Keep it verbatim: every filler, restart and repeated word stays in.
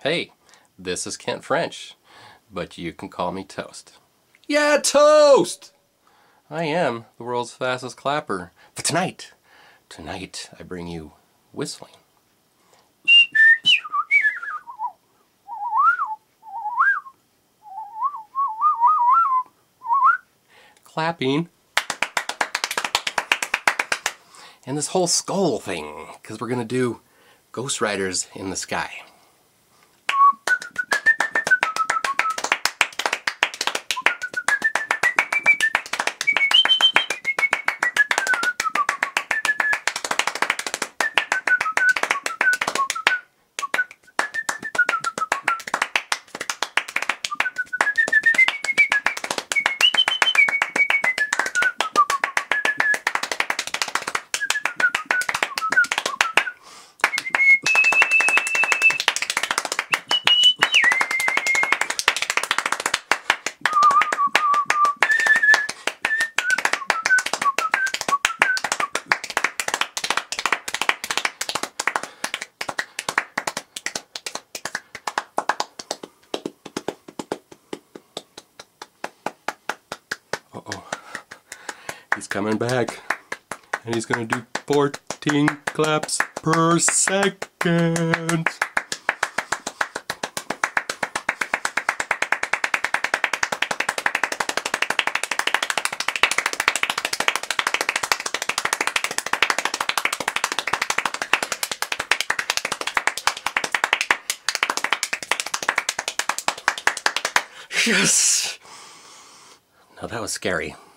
Hey, this is Kent French, but you can call me Toast. Yeah, Toast! I am the world's fastest clapper. But tonight, tonight I bring you whistling. Clapping. And this whole skull thing, because we're going to do Ghost Riders in the Sky. Uh-oh, he's coming back, and he's gonna do fourteen claps per second. Yes! Now that was scary.